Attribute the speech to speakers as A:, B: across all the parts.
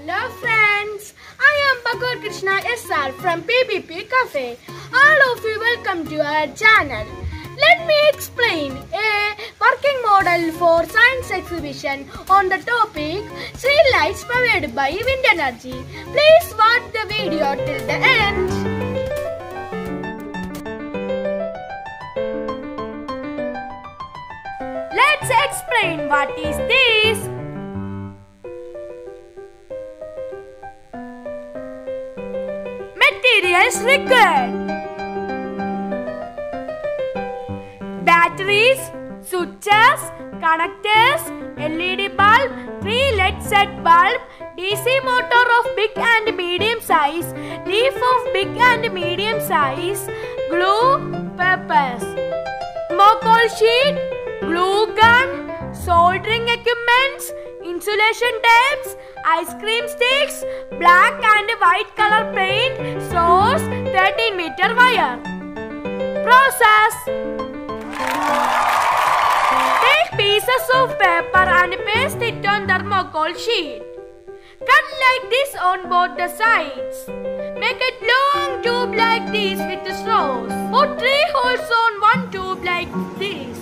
A: Hello friends, I am Bhagur Krishna SR from PPP Cafe. All of you welcome to our channel. Let me explain a working model for science exhibition on the topic Street Lights Powered by Wind Energy. Please watch the video till the end. Let's explain what is this. Materials required: batteries, switches, connectors, LED bulb, 3 LED set bulb, DC motor of big and medium size, leaf of big and medium size, glue, papers, thermocol sheet, glue gun, soldering equipments, insulation tapes, ice cream sticks, black and white color paint, source, 13-meter wire. Process: take pieces of paper and paste it on thermocol sheet. Cut like this on both the sides. Make a long tube like this with straws. Put 3 holes on one tube like this.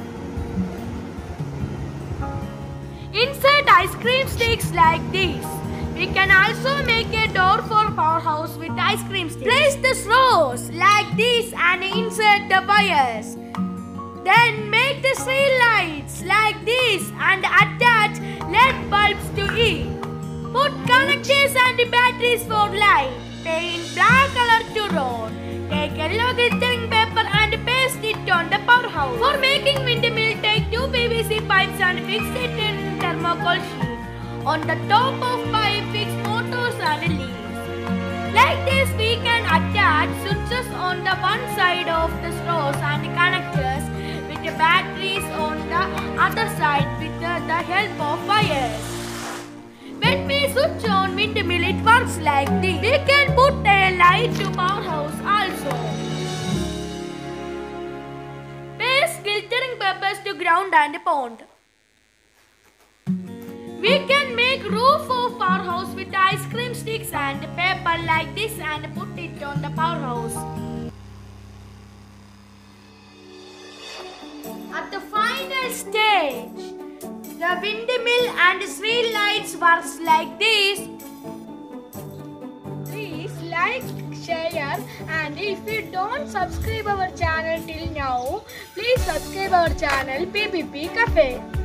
A: Insert ice cream sticks like this. We can also make a door for powerhouse with ice cream sticks. Place the straws like this and insert the wires. Then make the street lights like this and attach LED bulbs to it. Put connectors and batteries for light. Paint black color to road. Take yellow glittering paper and paste it on the powerhouse. For making windmill, take 2 PVC pipes and fix it in thermocol sheet. On the top of pipe, fix motors and leaves. Like this, we can attach switches on the one side of the straws and connectors with the batteries on the other side with the help of wires. When we switch on windmill, it works like this. We can put a light to powerhouse also. Paste glittering papers to ground and pond. We can make roof of powerhouse with ice cream sticks and paper like this and put it on the powerhouse. At the final stage, the windmill and street lights works like this. Please like, share, and if you don't subscribe our channel till now, please subscribe our channel PPP Cafe.